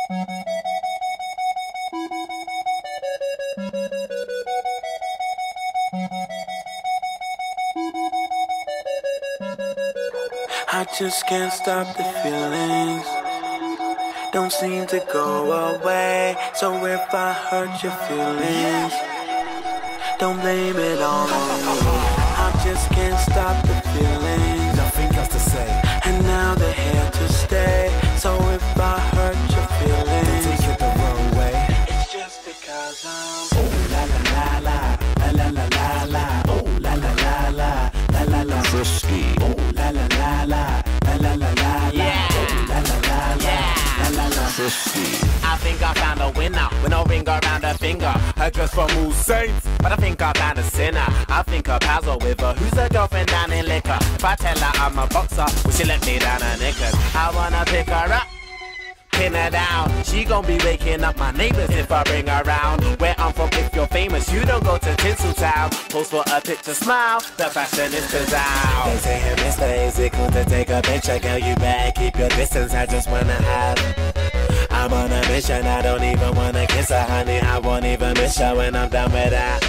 I just can't stop the feelings, don't seem to go away. So if I hurt your feelings, don't blame it all on me. I just can't stop the feelings, nothing else to say, and now they're here to stay. So if I hurt your feelings, don't take it the wrong way. it's just because I'm oh la la la la la la la la, oh la la la la la la la, Frisky. oh la la la la la la la la, Yeah. oh la la la la la la. Frisky. I think I found a winner with no ring around her finger. Her dress from All Saints, but I think I found a sinner. I think her pals are with her. Who's her girlfriend down in liquor? If I tell her I'm a boxer, will she let me down her knickers? I wanna pick her up, pin her down. She gon' be waking up my neighbors if I bring her round. Where I'm from, if you're famous, you don't go to Tinseltown. Pose for a picture, smile, the fashionistas out. They say, hey, Mr. Is it cool to take a picture? Girl, you better keep your distance, I just wanna have. I'm on a mission, I don't even wanna kiss her, honey. I won't even miss her when I'm done with that.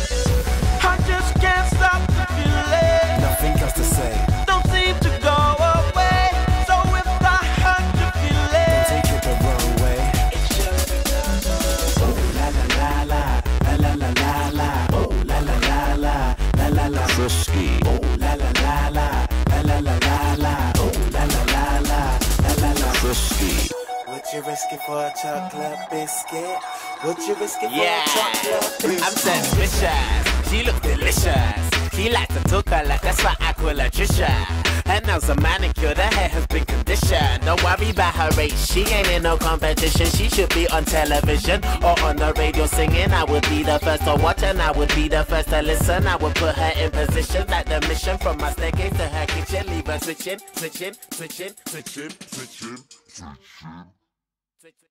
I just can't stop the feeling, Nothing else to say, don't seem to go away. So if I hurt your don't feelings, take it the wrong way. it's just because I'm Oh la la la la la la la la, oh la la la la la la la, Frisky. oh la la la la la la la la, oh la la la la la la. Frisky. Would you risk it for a chocolate biscuit? Would you risk it for Yeah, a chocolate biscuit? I'm suspicious. She looks delicious. She likes to talk her like that's why I call her Trisha. Her nails are manicured, her hair has been conditioned. Don't worry about her race, she ain't in no competition. She should be on television or on the radio singing. I would be the first to watch and I would be the first to listen. I would put her in position like the mission from my staircase to her kitchen. Leave her switching, switching, switching, switching, switching, switching.